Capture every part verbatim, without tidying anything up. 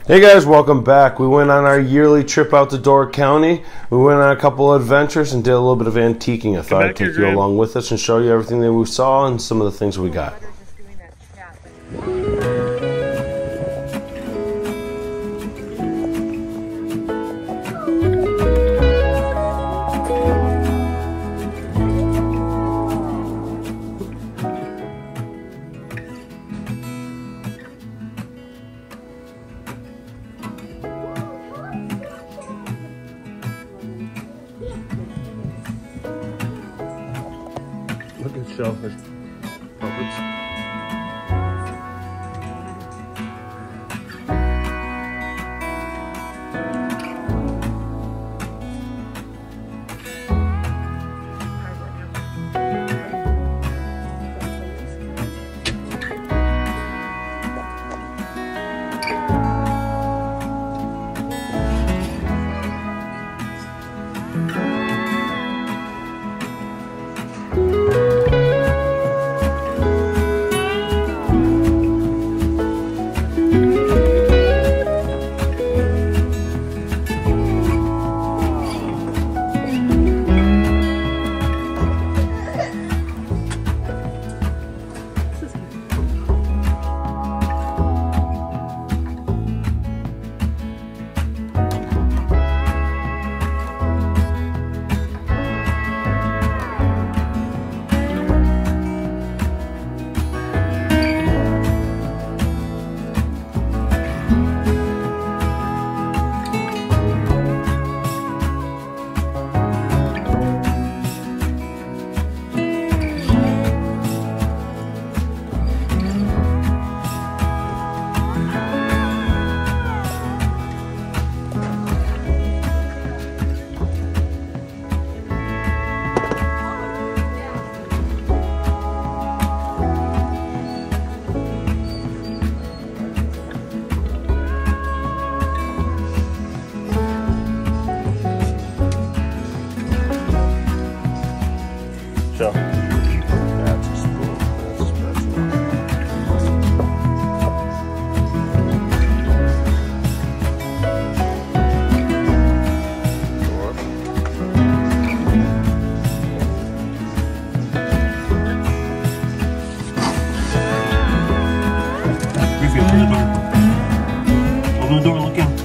Hey guys, welcome back. We went on our yearly trip out to Door County. We went on a couple of adventures and did a little bit of antiquing. I thought I'd take you along with us and show you everything that we saw and some of the things we got. Look at the shelf. There's puppets. So, that's a spoon. That's a special. Refill, open the door. Open the door, look out.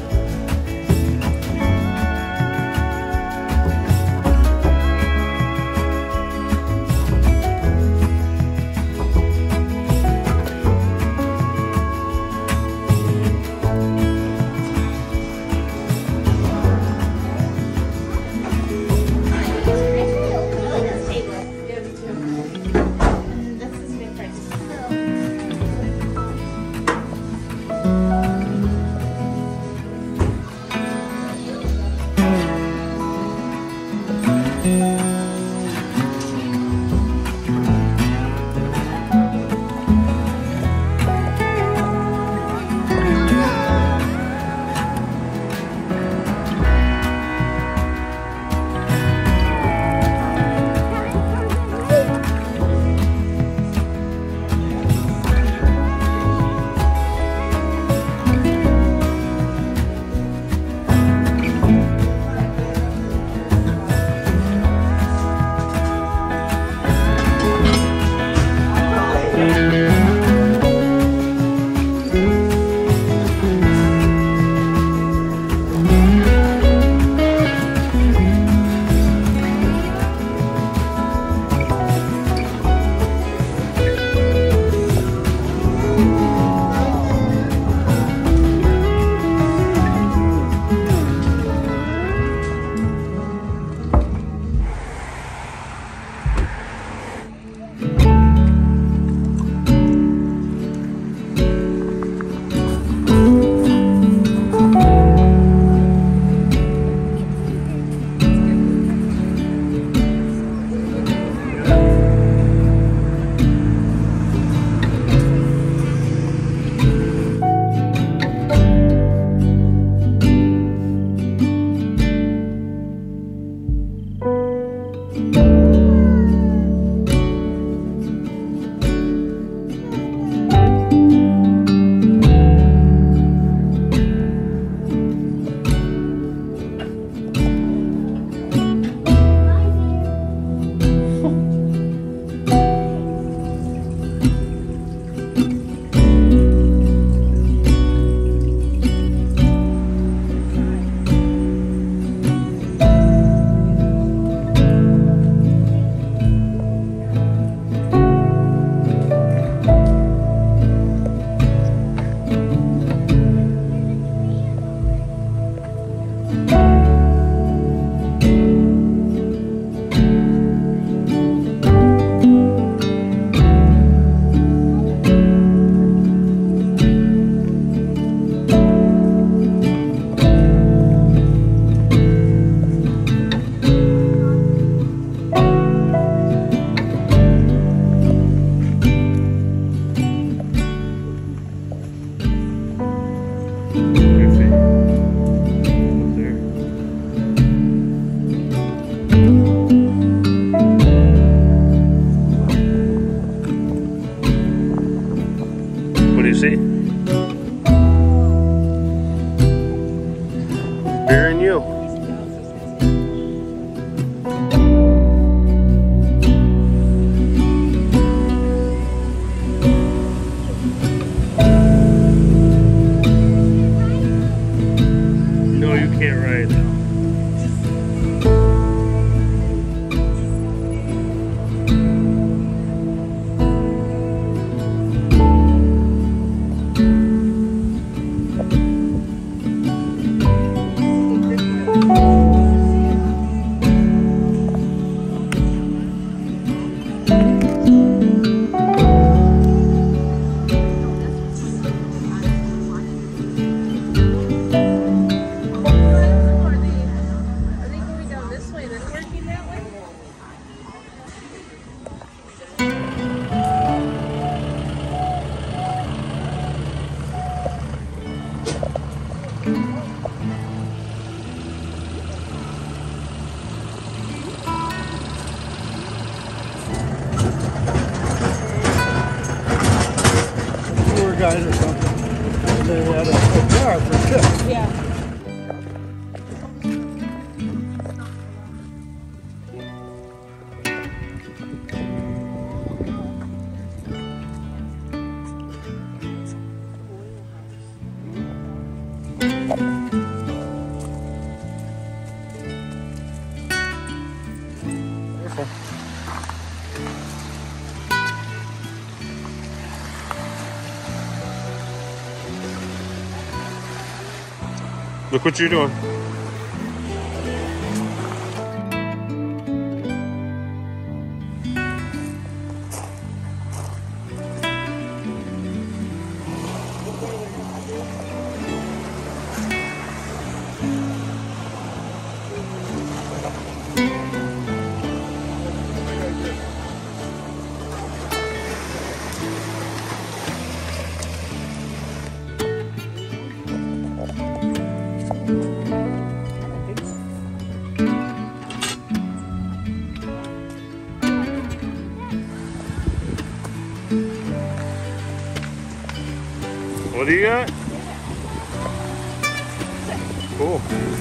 What do you see? Bear and you. No, you can't ride now. Guys or something. They had a, a car for a tip. Yeah. Look what you're doing. What do you got? Cool.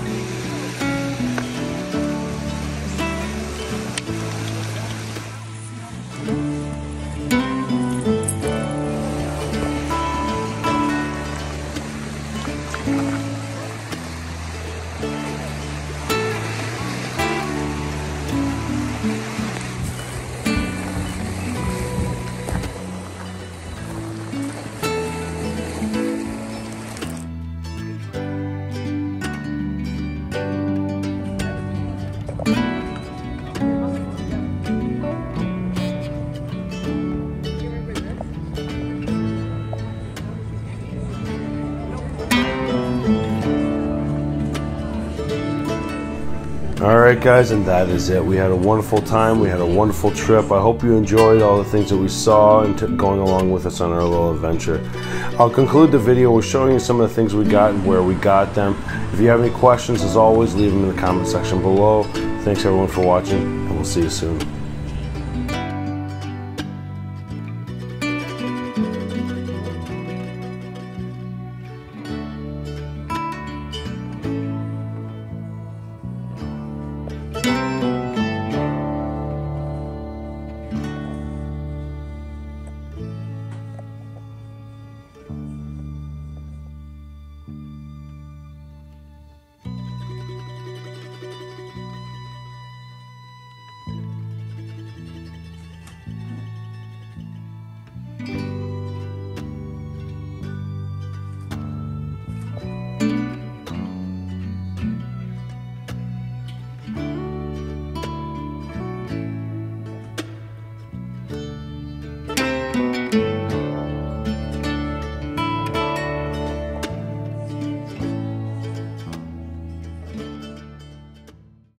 Alright guys, and that is it. We had a wonderful time. We had a wonderful trip. I hope you enjoyed all the things that we saw and t going along with us on our little adventure. I'll conclude the video with showing you some of the things we got and where we got them. If you have any questions, as always, leave them in the comment section below. Thanks everyone for watching, and we'll see you soon.